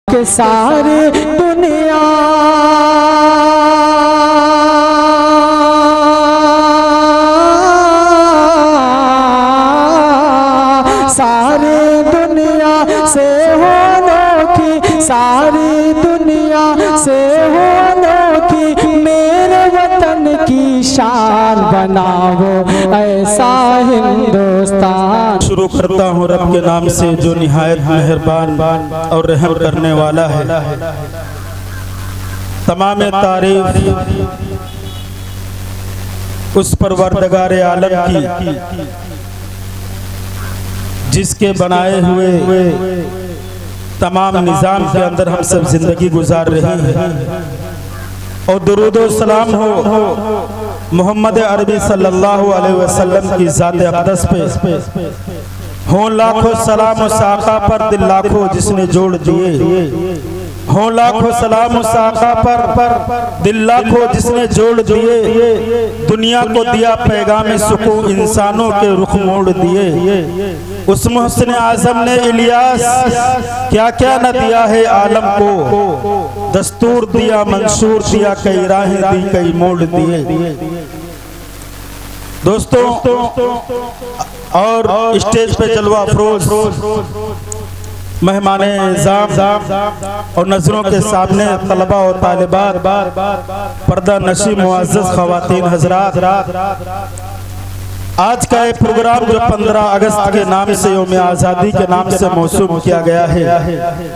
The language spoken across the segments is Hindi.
के सारी दुनिया सारी दुनिया से हो नोखी, सारी दुनिया से हो नोखी, मेरे वतन की शान बनाओ ऐसा हिंदुस्तान। शुरू करता हूँ रब के नाम से जो निहायत मेहरबान और रहम करने वाला है। तमाम तारीफ उस परवरदिगार आलम की जिसके बनाए हुए तमाम निज़ाम के अंदर हम सब जिंदगी गुजार रहे हैं। और दुरूद व सलाम हो मोहम्मद अरबी सल्लल्लाहु अलैहि वसल्लम की ज़ात अक़दस पे, हो लाखों सलाम उस आका पर दिल लाखों जिसने जोड़ दिए, हो लाखों सलाम उस आका पर दिल लाखों जिसने जोड़ दिए, दुनिया को दिया पैगाम सुकून इंसानों के रुख मोड़ दिए। उस मुहसिन आज़म ने इलियास क्या क्या न दिया है आलम को, दस्तूर दिया मंशूर दिया कई राहें दी कई मोड़ दिए। दोस्तों और स्टेज पे जलवा अफरोज मेहमान इज़ाम और नजरों के सामने तलबा और तालिबात, पर्दा नशी मुअज़्ज़ज़ ख़वातीन हज़रात, आज का ये प्रोग्राम जो 15 अगस्त के नाम से यौम आज़ादी के नाम से मौसूम किया गया है,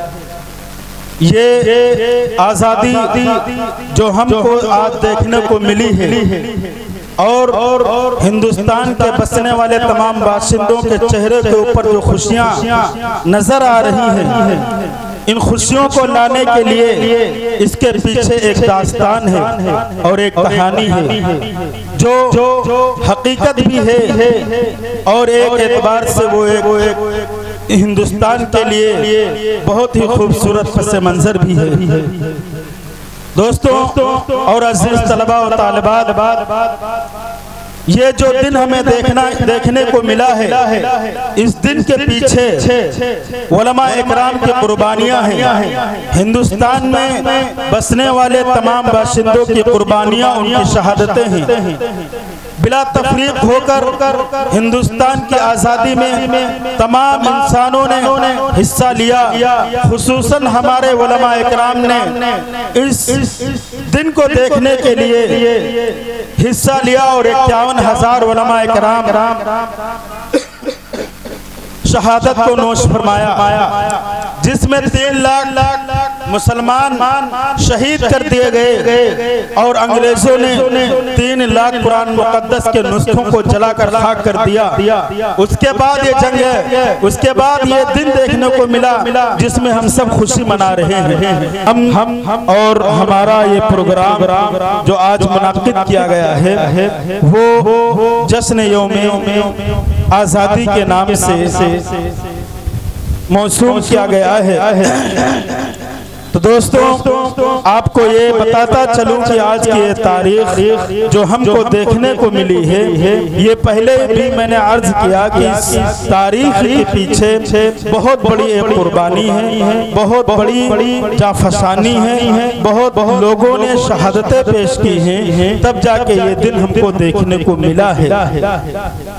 ये आज़ादी जो हमको आज देखने को मिली है और हिंदुस्तान के बसने वाले तमाम बाशिंदों के चेहरे के ऊपर जो खुशियाँ नजर आ रही हैं, इन खुशियों को लाने के लिए इसके पीछे एक दास्तान है और एक कहानी है जो हकीकत भी है और एक एतबार से वो एक हिंदुस्तान के लिए बहुत ही खूबसूरत पस मंजर भी है। दोस्तों और अजीज तलबा और तालिबात, ये जो दिन हमें देखने को मिला है, इस दिन के पीछे उलमा इकराम की कुर्बानियां हैं। हिंदुस्तान में बसने वाले तमाम बाशिंदों की कुर्बानियां, उनकी शहादतें हैं। बिला तफरीक होकर हिंदुस्तान की आज़ादी में तमाम इंसानों ने हिस्सा लिया। खुसूसन हमारे उलमा इकराम ने इस दिन को देखने के लिए हिस्सा लिया और 51,000 उलमा इकराम शहादत को नोश फरमाया, जिसमें 3 लाख मुसलमान शहीद कर दिए गए और अंग्रेजों ने 3 लाख कुरान मुकद्दस के नुस्खों को जलाकर खाक कर दिया। उसके बाद ये जंग है, उसके बाद ये दिन देखने को मिला जिसमें हम सब खुशी मना रहे हैं। हम और हमारा ये प्रोग्राम जो आज मुनाकिद किया गया है वो जश्न यौम आज़ादी के नाम से मौसूम किया गया है। तो दोस्तों आपको ये बताता चलूं कि आज की ये तारीख जो हमको देखने को मिली है, ये पहले भी मैंने अर्ज किया कि इस तारीख के पीछे बहुत बड़ी एक कुर्बानी है, बहुत बड़ी जाफसानी है, बहुत लोगों ने शहादतें पेश की हैं, तब जाके ये दिन हमको देखने को मिला है।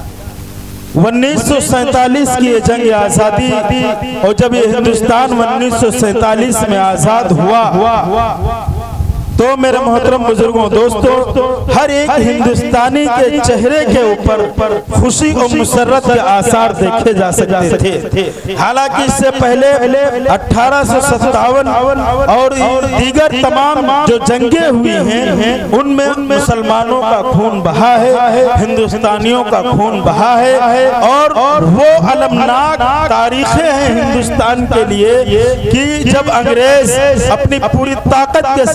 1947 की ये जंग आज़ादी, और जब ये हिंदुस्तान 1947 में आज़ाद हुआ तो मेरे मोहतरम बुजुर्गों, दोस्तों, हर एक हिंदुस्तानी के चेहरे के ऊपर खुशी और मुसर्रत के आसार देखे जा सकते थे। हालांकि इससे पहले 1857 और दीगर तमाम जो जंगें हुई हैं उनमें मुसलमानों का खून बहा है, हिंदुस्तानियों का खून बहा है और वो अलमनाक तारीखें हैं हिंदुस्तान के लिए कि जब अंग्रेज अपनी पूरी ताकत के साथ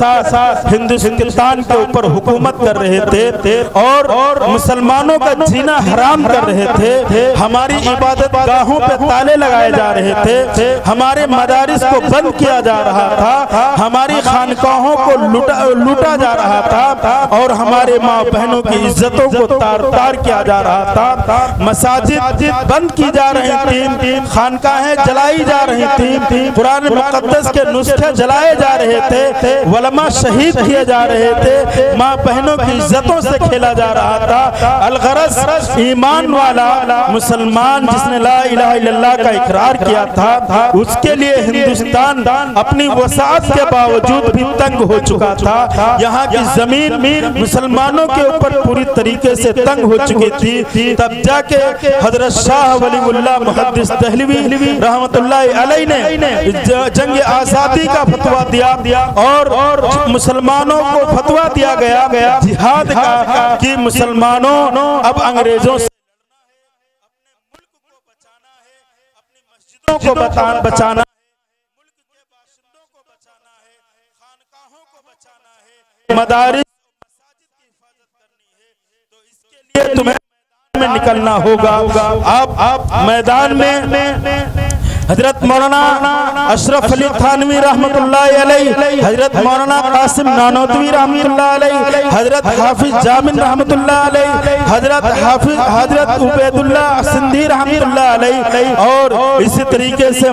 हिंदुस्तान के ऊपर हुकूमत कर रहे थे और मुसलमानों का जीना हराम कर रहे थे, हमारी इबादत गाहों पे ताले लगाए जा रहे थे, हमारे मदारिस को बंद किया जा रहा था, हमारी खानकाहों को लूटा जा रहा था और हमारे माँ बहनों की इज्जतों को तार तार किया जा रहा था, मसाजिद बंद की जा रही थी, खानकाहें जलाई जा रही थी, कुरान मुक़द्दस के नुस्खे जलाए जा रहे थे, वलमा शहीद किए जा रहे थे, माँ बहनों की इज्जतों से खेला जा रहा था। अलगरज ईमान वाला मुसलमान जिसने ला इलाहा इल्लल्लाह का इकरार किया था, उसके लिए हिंदुस्तान अपनी वसाअत के बावजूद भी तंग हो चुका था। यहाँ की जमीन मुसलमानों के ऊपर पूरी तरीके से तंग हो चुकी थी। तब जाके हजरत शाह वलीउल्लाह मुहद्दिस दहलवी रहमतुल्लाह अलैह ने जंग आजादी का फतवा दिया और मुसलमानों को फतवा दिया गया जिहाद का कि मुसलमानों अब अंग्रेजों से अपने मुल्क को बचाना है, अपनी मस्जिदों को बचाना है, मुल्क के बाशिंदों को बचाना है, खानकाहों को बचाना है, मदारिस मसाजिद की हिफाजत करनी है। तो इसके लिए तुम्हें मैदान में निकलना होगा। आप मैदान में हजरत मौलाना अशरफ अली थानवी रहमतुल्लाह अलैह, हजरत मौलाना कासिम नानोतवी रहमतुल्लाह अलैह, हजरत हाफिज जामिन रहमतुल्लाह अलैह, हजरत उबैदुल्लाह सिंधी रहमतुल्लाह अलैह और इसी तरीके से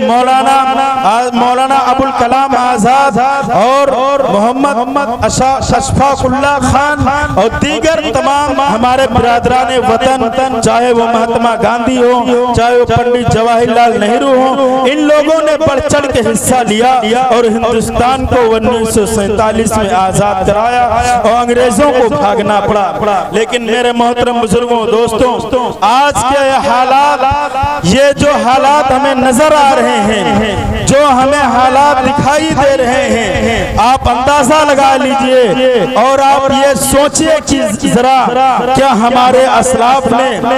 मौलाना अबुल कलाम आजाद और मोहम्मद अशफाकुल्लाह खान और दीगर तमाम हमारे बिरादरान वतन, चाहे वो महात्मा गांधी हो, चाहे वो पंडित जवाहरलाल नेहरू हो, इन लोगों ने बढ़ चढ़ के हिस्सा लिया और हिंदुस्तान को 1947 में आजाद कराया और अंग्रेजों को भागना पड़ा। लेकिन मेरे मोहतरम बुजुर्गों दोस्तों, आज के हालात, ये जो हालात हमें नजर आ रहे हैं, जो हमें हालात दिखाई दे रहे हैं, आप अंदाजा लगा लीजिए और आप ये सोचिए कि जरा क्या हमारे असलाफ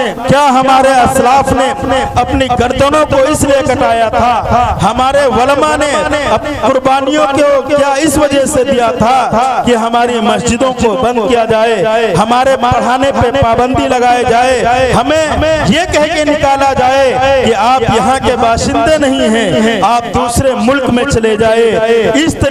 ने अपनी गर्दनों को इसलिए कटाया था, हमारे वलमा ने अपनी कुर्बानियों को क्या इस वजह से दिया था कि हमारी मस्जिदों को बंद किया जाए, हमारे पढ़ाने पे पाबंदी लगाए जाए, हमें ये कह के निकाला जाए कि आप यहाँ के बाशिंदे नहीं हैं, आप दूसरे मुल्क में चले जाए। इस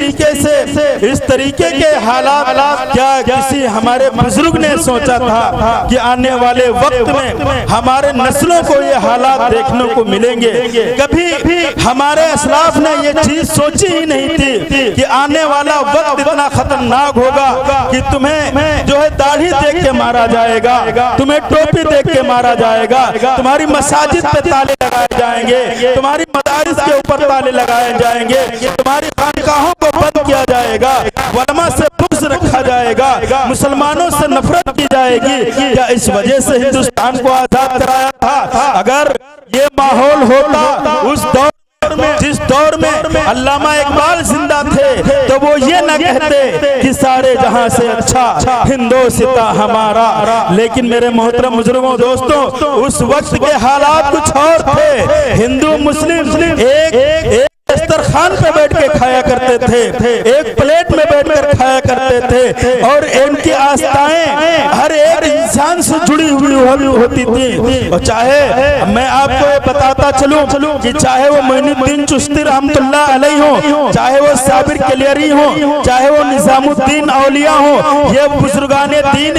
तरीके के हालात क्या किसी हमारे बुजुर्ग ने सोचा था कि आने वाले वक्त में हमारे नस्लों को ये हालात देखने को मिलेंगे? कभी हमारे असलाफ ने ये चीज सोची ही नहीं थी कि आने वाला वक्त इतना खतरनाक होगा कि तुम्हें जो है दाढ़ी देख के मारा जाएगा, तुम्हें टोपी देख के मारा जाएगा, तुम्हारी मसाजिद पे ताले लगाए जाएंगे, तुम्हारी मदारिस के ऊपर ताले लगाए जाएंगे, तुम्हारी खानकाहों को बंद किया जाएगा, वलमा से बुग़्ज़ रखा जाएगा, मुसलमानों से नफरत की जाएगी। क्या इस वजह से हिंदुस्तान को आजाद कराया था? अगर ये माहौल होता उस दौर में, जिस दौर में अल्लामा इकबाल जिंदा थे, तो वो ये न कहते कि सारे जहां से अच्छा हिंदोस्तां हमारा। लेकिन मेरे मोहतरम बुजुर्गों दोस्तों, उस वक्त के हालात कुछ और थे। हिंदू मुस्लिम एक दस्तरखान पे बैठ के खाया करते थे, एक प्लेट में बैठकर खाया करते थे और इनकी आस्थाएं हर एक इंसान से जुड़ी हुई होती थी। और चाहे मैं आपको ये बताता चलूं कि चाहे वो मोइनुद्दीन चिश्ती रहमतुल्लाह अलैह हो, चाहे वो साबिर कलियरी हो, चाहे वो निजामुद्दीन औलिया हो, ये बुजुर्गाने दीन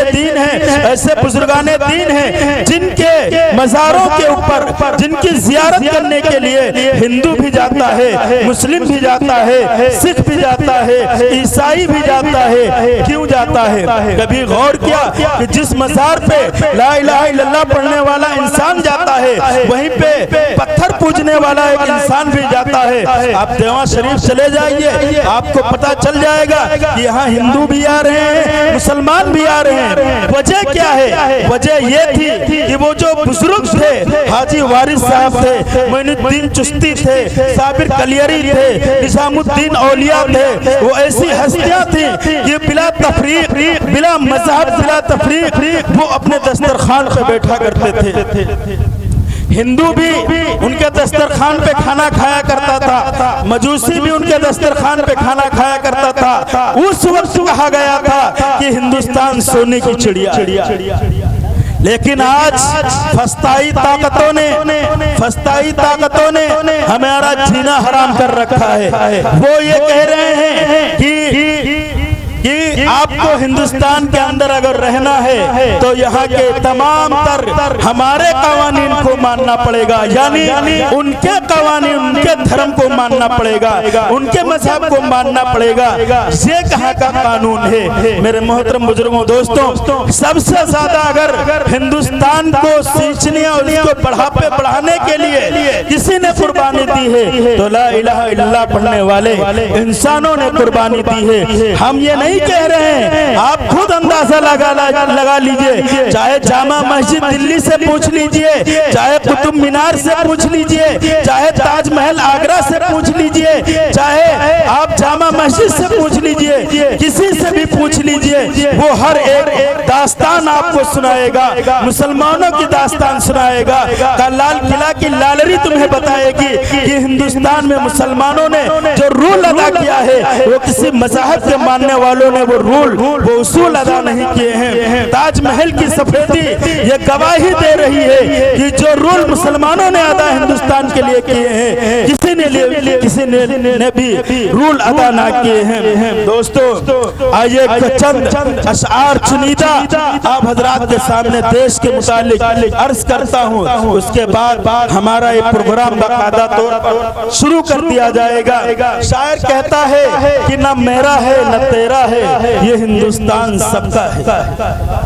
ऐसे बुजुर्गाने दीन हैं जिनके मज़ारों के ऊपर, जिनकी जियारत करने के लिए हिंदू भी जाता है, मुस्लिम भी जाता है, सिख भी जाता है, ईसाई भी जाता है। क्यों जाता है? कभी गौर किया कि जिस मज़ार पे ला इलाहा इल्लल्लाह पढ़ने वाला इंसान जाता है, वहीं पे पत्थर पूजने वाला एक इंसान भी जाता है। आप देवा शरीफ चले जाइए, आपको पता चल जाएगा कि यहाँ हिंदू भी आ रहे हैं, मुसलमान भी आ रहे हैं। वजह क्या है? वजह ये थी कि वो जो बुजुर्ग थे, हाजी वारिस साहब थे, मोइनुद्दीन चिश्ती थे, साबिर कलियरी थे, निजामुद्दीन औलिया थे, वो ऐसी हस्तियां थी कि बिला तफरीक, बिला मजहब, बिला तफरीक वो अपने दस्तरखान पे बैठा करते थे। हिंदू भी उनके दस्तरखान पे खाना खाया करता था, मजूसी भी उनके दस्तरखान पे खाना खाया करता था। उस वक्त कहा गया था कि हिंदुस्तान सोने की चिड़िया। लेकिन आज फस्ताई ताकतों ने हमारा जीना हराम कर रखा है। वो ये कह रहे हैं कि आपको हिंदुस्तान के अंदर अगर रहना है तो यहाँ के तमाम तर हमारे कवानीन को मानना पड़ेगा, यानी उनके कवानीन, उनके धर्म को मानना पड़ेगा, उनके मजहब को मानना पड़ेगा। ये कहाँ का कानून है? मेरे मोहतरम बुजुर्गों, दोस्तों, सबसे ज्यादा अगर हिंदुस्तान को सींचने और इसको बढ़ापे बढ़ाने के लिए किसी ने कुर्बानी दी है तो ला इलाहा इल्लल्लाह पढ़ने वाले इंसानों ने कुर्बानी दी है। हम ये नहीं कह रहे हैं, आप खुद अंदाजा लगा लीजिए। चाहे जामा मस्जिद दिल्ली से पूछ लीजिए, चाहे कुतुब मीनार से पूछ लीजिए, चाहे ताजमहल आगरा से पूछ लीजिए, चाहे आप जामा मस्जिद से पूछ लीजिए, किसी से भी पूछ लीजिए, वो हर एक दास्तान आपको सुनाएगा, मुसलमानों की दास्तान सुनाएगा। लाल किला की लालरी तुम्हें बताएगी कि हिंदुस्तान में मुसलमानों ने जो रूल अदा किया है वो किसी मजहब के मानने वालों ने वो रूल, वो उसूल अदा नहीं किए हैं। ताजमहल की सफेदी ये गवाही दे रही है कि जो रूल मुसलमानों ने अदा हिंदुस्तान के लिए किए हैं, किसी ने भी रूल अदा ना किए हैं। दोस्तों, आइए चंद अशआर चुनीदा आप हजरात के सामने देश के मुतालिक अर्ज करता हूँ, उसके बाद हमारा ये प्रोग्राम बाकायदा तौर पर शुरू कर दिया जाएगा। शायर कहता है कि न मेरा है न तेरा है, ये हिंदुस्तान सबका है।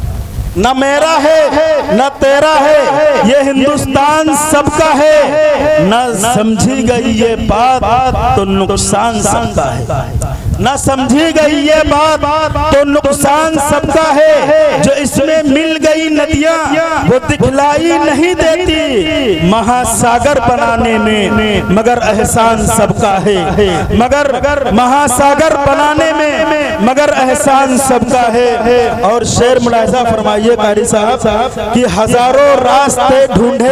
न मेरा है न तेरा है, ये हिंदुस्तान सबका है। न समझी गई ये बात तो नुकसान सबका है। न समझी गई ये बात तो नुकसान सबका है। जो इसमें मिल गई नदियाँ वो दिखलाई नहीं देती महासागर बनाने में, मगर एहसान सबका है। मगर महासागर बनाने में मगर एहसान सबका है। और शेर मुलाहिजा फरमाइए कारी साहब कि हजारों रास्ते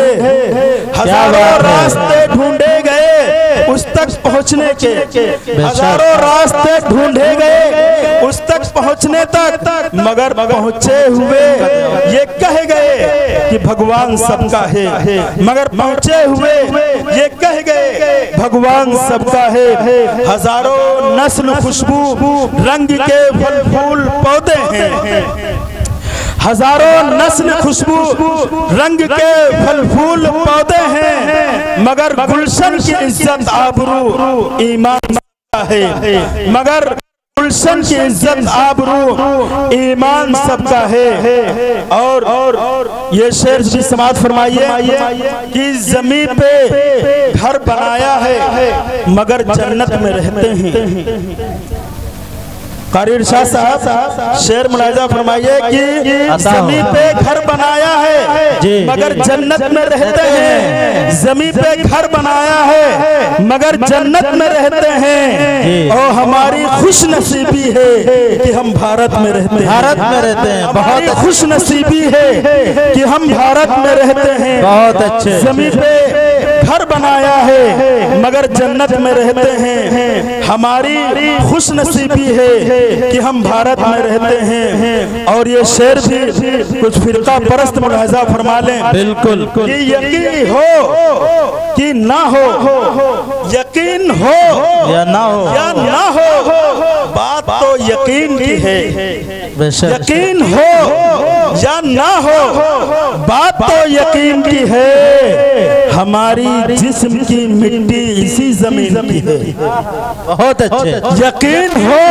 ढूंढे गए उस तक पहुँचने के, हजारों रास्ते ढूंढे गए उस तक पहुंचने तक, मगर पहुंचे हुए ये कह गए कि भगवान सबका है। मगर पहुंचे हुए ये कह गए भगवान सबका है। हजारों नस्ल खुशबू रंग के फल फूल पौधे हैं, हजारों नस्ल खुशबू रंग के फल फूल पौधे हैं, मगर गुलशन की इज्जत आबरू ईमान है। मगर गुलशन की इज्जत आबरू ईमान सबका है। और ये शेर भी समाप्त फरमाइए कि जमीन पे घर बनाया है मगर जन्नत में रहते हैं। कारी इरशाद साहब शेर मुलाहिजा फरमाइए कि जमीन पे घर बनाया है मगर जन्नत में रहते हैं। जमीन पे घर बनाया है मगर जन्नत में रहते हैं। और हमारी खुश नसीबी है कि हम भारत में रहते हैं। बहुत खुश नसीबी है कि हम भारत में रहते हैं। बहुत अच्छे। जमीन पे घर बनाया है मगर जन्नत में रहते हैं। हमारी खुश नसीबी है कि हम भारत में रहते हैं। और ये शेर भी कुछ फिरका परस्त मुलाहिजा फरमा लें, बिल्कुल कि यकीन हो कि ना हो, यकीन हो या ना हो, बात तो यकीन की है। यकीन हो या ना हो, बात तो यकीन की है। हमारी जिस्म की मिट्टी इसी जमीन की है। बहुत अच्छे। यकीन हो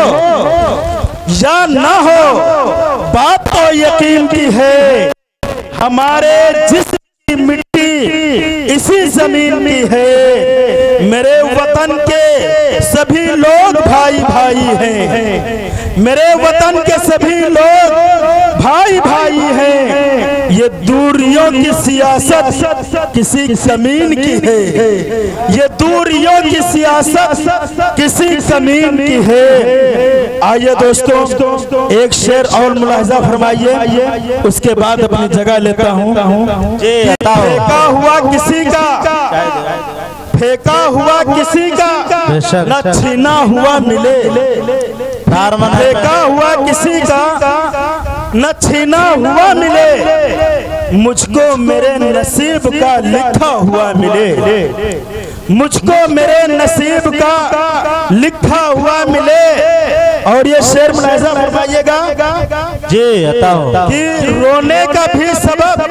या ना हो, बात तो यकीन की है। हमारे जिस्म की मिट्टी इसी जमीन की है। मेरे वतन के सभी लोग भाई भाई हैं। मेरे वतन के सभी लोग भाई भाई हैं। ये दूरियों की सियासत किसी जमीन की है। ये दूरियों की सियासत किसी जमीन की है। आइए दोस्तों एक शेर और मुलाहिजा फरमाइए, उसके बाद अपनी जगह लेता हूँ। फेंका हुआ किसी का, फेंका हुआ किसी का न छीना हुआ मिले, फेंका हुआ किसी का न छीना हुआ मिले, मुझको मेरे नसीब का लिखा हुआ मिले, मुझको मेरे नसीब का लिखा हुआ मिले। और ये शेर मुलाहिजा फरमाइएगा जी बताओ कि रोने का भी सबब,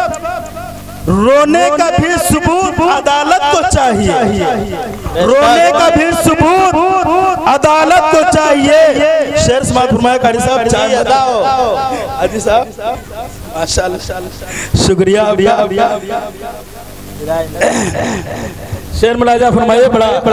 रोने का भी सबूत अदालत को चाहिए, रोने का भी सबूत अदालत को चाहिए। शेर समाप्त फरमाया कारी साहब, चाहिए हाजी साहब, माशाअल्लाह, शुक्रिया। शेर मुलाहिजा फरमाइए,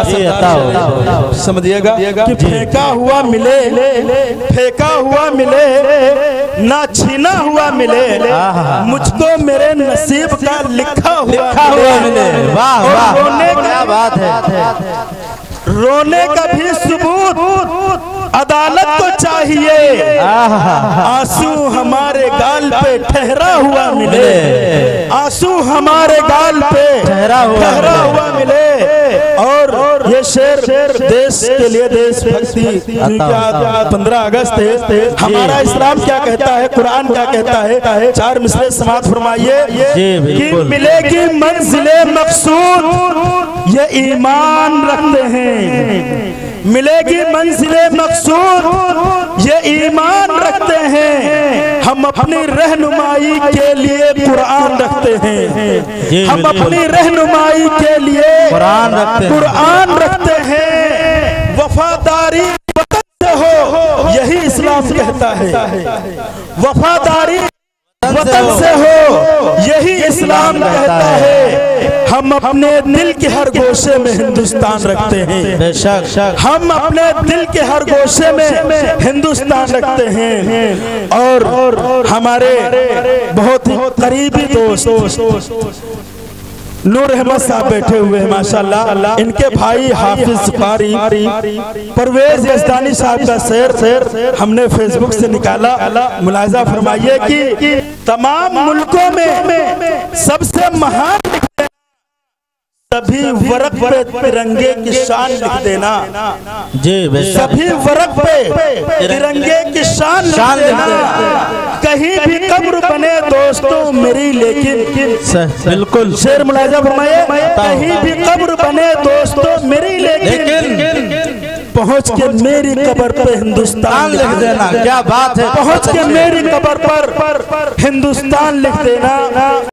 बड़ा समझिएगा कि फेंका हुआ मिले, फेंका हुआ मिले ना छीना हुआ मिले, मुझको मेरे नसीब का लिखा हुआ मिले। वाह वाह, क्या बात है। रोने का भी सबूत अदालत को चाहिए, आंसू हमारे गाल पे ठहरा हुआ मिले, आंसू हमारे गाल पे ठहरा हुआ मिले। और ये शेर देश के लिए, देशभक्ति, 15 अगस्त है, हमारा इस्लाम क्या कहता है, कुरान क्या कहता है, 4 मिसरे समाप्त फरमाइए कि मिलेगी मंजिले मकसूद ये ईमान रखते हैं, मिलेगी मंजिले मकसूद ये ईमान रखते हैं, हम अपनी रहनुमाई के लिए कुरान रखते हैं, हम अपनी रहनुमाई के लिए कुरान रखते हैं। वफादारी वतन से हो यही इस्लाम कहता है, वफादारी वतन से हो यही इस्लाम कहता है। हम अपने दिल के हर गोशे में हिंदुस्तान रखते हैं, हम अपने दिल के हर गोशे में हिंदुस्तान रखते हैं। और हमारे बहुत ही करीबी दोस्त नूर अहमद साहब बैठे हुए हैं माशाअल्लाह, इनके भाई हाफिज कारी परवेज यज़दानी साहब का शेर हमने फेसबुक से निकाला, मुलाहिजा फरमाइए कि तमाम मुल्कों में सबसे महान सभी वर्क पे तिरंगे की शान लिख देना जी, सभी वर्क पे तिरंगे की शान लिख देना। कहीं भी कब्र बने दोस्तों मेरी लेकिन, बिल्कुल शेर मुलाहिजा फरमाइए, कहीं भी कब्र बने दोस्तों मेरी लेकिन पहुंच के मेरी कब्र पे हिंदुस्तान लिख देना। क्या बात है, पहुंच के मेरी कब्र पर हिंदुस्तान लिख देना।